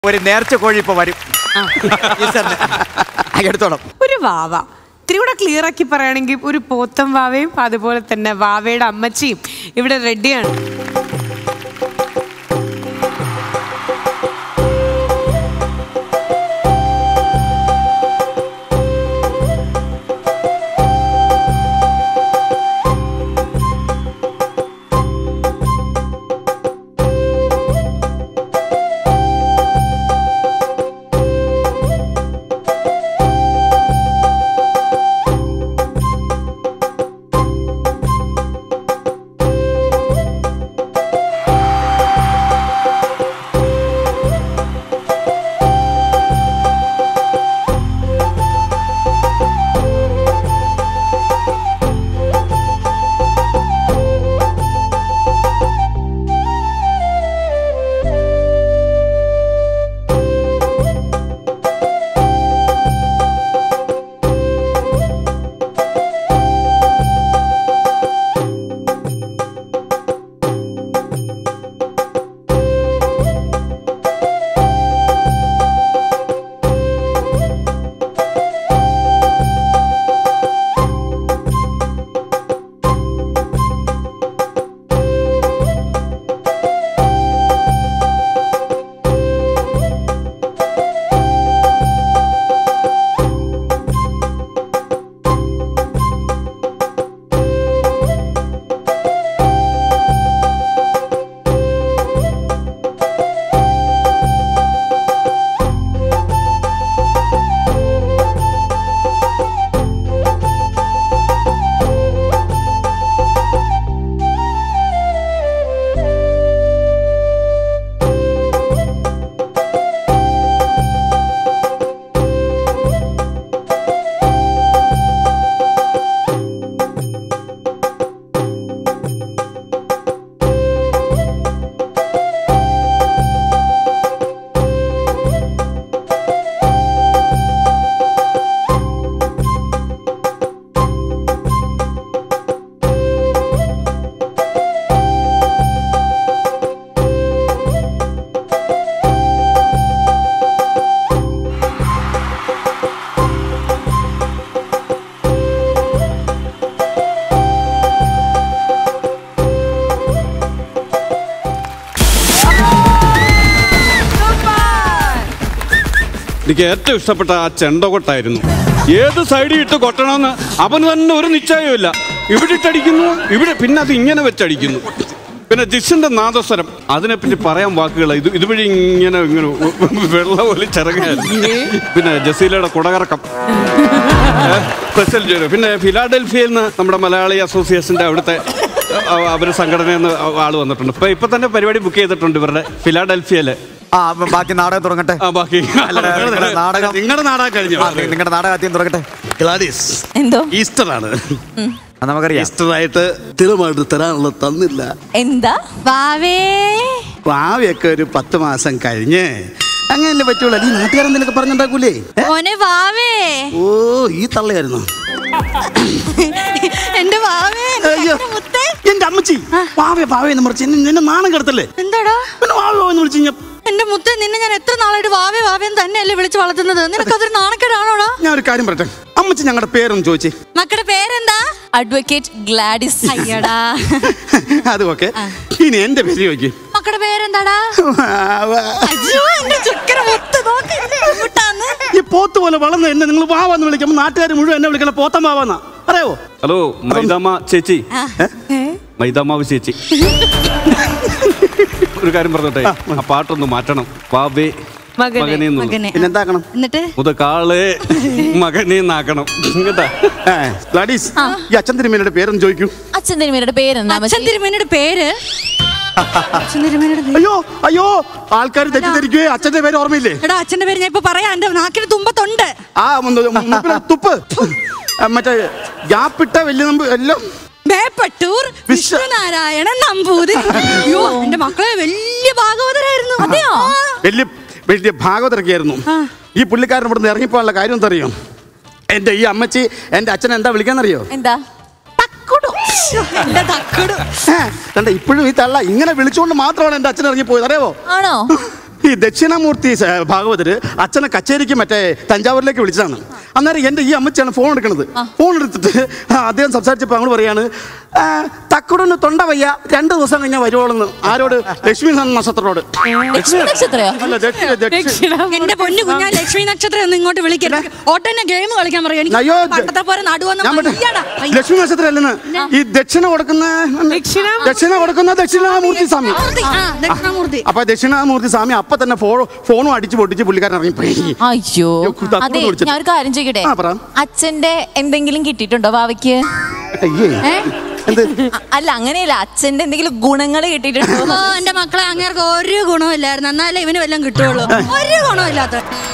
ഒരു നേർച്ച കോഴി ഇപ്പൊ വരും. എടുത്തോളം ഒരു വാവ ഇത്തിരി കൂടെ ക്ലിയർ ആക്കി പറയുകയാണെങ്കിൽ ഒരു പോത്തം വാവയും അതുപോലെ തന്നെ വാവയുടെ അമ്മച്ചിയും ഇവിടെ റെഡിയാണ്. എനിക്ക് ഏറ്റവും ഇഷ്ടപ്പെട്ട ആ ചെണ്ടകൊട്ടായിരുന്നു. ഏത് സൈഡിൽ ഇട്ട് കൊട്ടണമെന്ന് അവന് തന്നെ ഒരു നിശ്ചയമില്ല. ഇവിടെ ഇട്ടടിക്കുന്നു, ഇവിടെ പിന്നെ അത് ഇങ്ങനെ വെച്ചടിക്കുന്നു. പിന്നെ ജിസിന്റെ നാദസ്വരം, അതിനെപ്പറ്റി പറയാൻ വാക്കുകൾ. ഇതുവഴി ഇങ്ങനെ വെള്ളം പോലെ ചിറങ്ങായിരുന്നു. പിന്നെ ജസീലയുടെ കുടകറക്കം സ്പെഷ്യൽ ജോലി. പിന്നെ ഫിലാഡൽഫിയയിൽ നിന്ന് നമ്മുടെ മലയാളി അസോസിയേഷന്റെ അവിടുത്തെ അവര് സംഘടനയിൽ നിന്ന് ആള് വന്നിട്ടുണ്ട്. ഇപ്പൊ തന്നെ പരിപാടി ബുക്ക് ചെയ്തിട്ടുണ്ട് ഇവരുടെ ഫിലാഡൽഫിയയില്. ബാക്കി നാടകം തുടങ്ങട്ടെ. ബാക്കി നിങ്ങളുടെ നാടകം കഴിഞ്ഞു. നിങ്ങളുടെ നാടകം ആദ്യം തുടങ്ങട്ടെ. ഗ്ലാഡിസ്, എന്തോ ഈസ്റ്റർ ആണ്. നമുക്കറിയാം. ഈസ്റ്റർ ആയിട്ട് സ്ഥിരമായിട്ട് തരാനുള്ളത് തന്നില്ല. എന്താ വാവേ? ഭാവിയൊക്കെ ഒരു 10 മാസം കഴിഞ്ഞ് അങ്ങനല്ലേ പറ്റുള്ളൂ. ഈ നാട്ടുകാരൻ നിനക്ക് പറഞ്ഞുണ്ടാക്കൂലേ? വാവേ ഓ, ഈ തള്ളയായിരുന്നു എന്റെ വാവേ. എന്റെ അമ്മച്ചി വാവേ വാവേന്ന് മറിച്ച് നിന്നെ നാണം കെടുത്തല്ലേ? എന്താടാ പിന്നെ വാവേന്ന് വിളിച്ചു? എന്റെ മുത്തേ, നിന്നെ ഞാൻ എത്ര നാളായിട്ട് വാവേ വാവേന്ന് തന്നെയല്ലേ വിളിച്ച് വളർത്തുന്നത്? നിനക്കതൊരു നാണക്കേടാണോടാ? ഞാൻ ഒരു കാര്യം പറയട്ടെ, അമ്മച്ചി ഞങ്ങളുടെ പേരൊന്ന് ചോദിച്ചേ. മക്കളുടെ പേരെന്താ? Advocate Gladys. അയ്യടാ, അത് ഓക്കെ. ഇനി എന്റെ പേര് ചോദിക്കും. മക്കളുടെ പേരെന്താടാ? ഈ പോത്ത് പോലെ വളർന്ന് എന്നെ നിങ്ങൾ വാവാന്ന് വിളിക്കുമ്പോൾ നാട്ടുകാർ മുഴുവൻ എന്നെ വിളിക്കണം പോത്തം വാവാന്നാ. അറിയോ? ഹലോ മൈദാമ്മ ചേച്ചി, മൈദാമാവ് ചേച്ചി, ഒരു കാര്യം പറഞ്ഞോട്ടെ, ആ പാട്ടൊന്ന് മാറ്റണം. വാവേ മകനെ പിന്നെന്താക്കണം? എന്നിട്ട് മുതക്കാളെ മകനെ നാക്കണം കേട്ടാ. ഗ്ലാഡീസ്, ഈ അച്ഛൻ തിരുമേനിയുടെ പേരൊന്ന് ചോദിക്കൂ. അച്ഛൻ തിരുമേനിയുടെ പേരെന്താ? അച്ഛൻ തിരുമേനിയുടെ പേര് അയ്യോ അയ്യോ, ആൾക്കാർ തെറ്റിദ്ധരിക്കുകയെ. അച്ഛന്റെ പേര് ഓർമ്മയില്ലേ? എടാ, അച്ഛന്റെ പേര് ഞാൻ ഇപ്പൊ പറയാം. എന്റെ നാക്കിന് തുമ്പത്തുണ്ട്. ആ തുപ്പ് മറ്റേ ഗ്യാപ്പിട്ട വലിയ നമ്പ് എല്ലാം മേപ്പട്ടൂർ വിശ്വനാരായണൻ നമ്പൂതിരി. അയ്യോ, എന്റെ മക്കളെ വലിയ ഭാഗവതരായിരുന്നു. അതെയോ? വലിയ ഭാഗവതരൊക്കെയായിരുന്നു. ഈ പുള്ളിക്കാരൻ ഇവിടുന്ന് ഇറങ്ങിപ്പോകാനുള്ള കാര്യം എന്താ അറിയോ? എന്റെ ഈ അമ്മച്ചി എന്റെ അച്ഛനെ എന്താ വിളിക്കാന്നറിയോ? എന്താ? ഇപ്പോഴും ഈ തള്ള ഇങ്ങനെ വിളിച്ചുകൊണ്ട് മാത്രമാണ് എന്റെ അച്ഛൻ ഇറങ്ങിപ്പോയത്. അറിയാവോ? ആണോ? ദക്ഷിണാമൂർത്തി ഭാഗവതര് അച്ഛനെ കച്ചേരിക്ക് മറ്റേ തഞ്ചാവൂരിലേക്ക് വിളിച്ചതാണ്. അന്നേരം എൻ്റെ ഈ അമ്മച്ചിയാണ് ഫോൺ എടുക്കുന്നത്. ഫോൺ എടുത്തിട്ട് അദ്ദേഹം സംസാരിച്ചപ്പോൾ അങ്ങോട്ട് പറയാണ്, തക്കുടൊന്ന് തൊണ്ട വയ്യ, 2 ദിവസം കഴിഞ്ഞാൽ വരുവോളെന്ന്. ആരോട്? ലക്ഷ്മി നക്ഷത്രത്തോട്. എന്റെ പൊന്നു കുഞ്ഞാ, ലക്ഷ്മി നക്ഷത്രം ഒന്ന് ഇങ്ങോട്ട് വിളിക്കരുത്. ഓട്ടന്നെ ഗെയിം കളിക്കാൻ പറയും. ലക്ഷ്മി നക്ഷത്രം അല്ലെന്ന്, ഈ ദക്ഷിണ കൊടുക്കുന്ന ദക്ഷിണാമൂർത്തി സ്വാമി. അപ്പൊ ദക്ഷിണാമൂർത്തി സ്വാമി അപ്പൊ തന്നെ ഫോണും അടിച്ചു പൊട്ടിച്ച് പുള്ളിക്കാരൻ ഇറങ്ങിപ്പോയി. അയ്യോ, അതെ, ഞാൻ ഒരു കാര്യം ചോദിക്കട്ടെ, അച്ഛന്റെ എന്തെങ്കിലും കിട്ടിയിട്ടുണ്ടോ വാവയ്ക്ക്? അല്ല, അങ്ങനെയല്ല, അച്ഛന്റെ എന്തെങ്കിലും ഗുണങ്ങൾ കിട്ടിയിട്ടുണ്ടോ? എന്റെ മക്കളെ അങ്ങേർക്ക് ഒരു ഗുണവും ഇല്ലായിരുന്നു, എന്നാലേ ഇവന് വല്ലതും കിട്ടുള്ളൂ. ഒരു ഗുണവും ഇല്ലാത്ത